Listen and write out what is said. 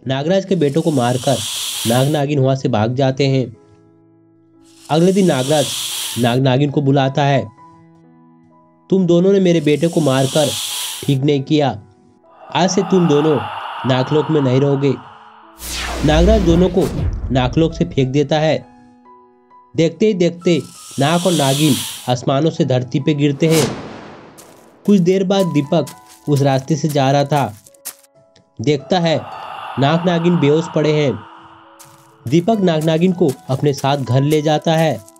नागराज के बेटों को मारकर नाग नागिन वहां से भाग जाते हैं। अगले दिन नागराज नाग नागिन को बुलाता है। तुम दोनों ने मेरे बेटे को मारकर ठीक नहीं किया। आज से तुम दोनों नागलोक में नहीं रहोगे। नागराज दोनों को नागलोक से फेंक देता है। देखते ही देखते नाग और नागिन आसमानों से धरती पे गिरते हैं। कुछ देर बाद दीपक उस रास्ते से जा रहा था। देखता है नाग नागिन बेहोश पड़े हैं। दीपक नाग नागिन को अपने साथ घर ले जाता है।